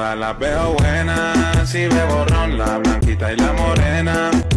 Todas las veo buenas, si bebo ron, la blanquita y la morena.